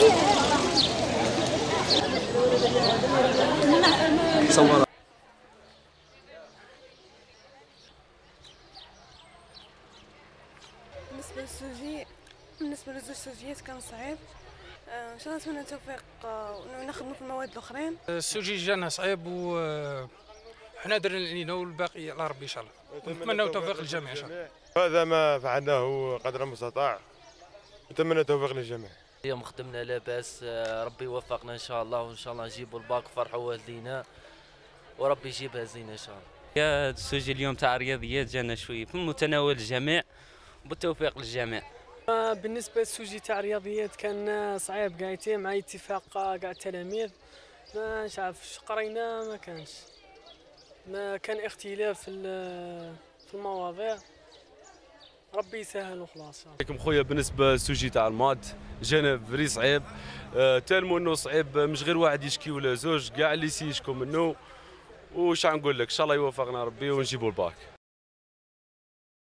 صور. بالنسبه للزوج السوجيات كان صعيب. ان شاء الله نتمنى التوفيق ونخدموا في المواد الاخرين. السوجي جانا صعيب وحنا درنا اللي علينا والباقي على ربي ان شاء الله. نتمنى التوفيق للجميع ان شاء الله. هذا ما فعلناه قدر المستطاع، نتمنى التوفيق للجميع. اليوم خدمنا لاباس، ربي يوفقنا ان شاء الله، وان شاء الله نجيبوا الباك وفرحوا والدينا وربي يجيبها زينه ان شاء الله. يا السوجي اليوم تاع الرياضيات جانا شويه في متناول الجميع، بالتوفيق للجميع. بالنسبه للسوجي تاع الرياضيات كان صعيب قاعدين مع اتفاق كاع التلاميذ، ما عارفش قرينا، ما كان اختلاف في المواضيع، ربي يسهل وخلاص. عليكم خويا، بالنسبه للسوجي تاع المات جانا فري صعيب، تالمو انه صعيب، مش غير واحد يشكي ولا زوج، كاع اللي يشكوا منه. وش نقول لك، ان شاء الله يوفقنا ربي ونجيبوا الباك.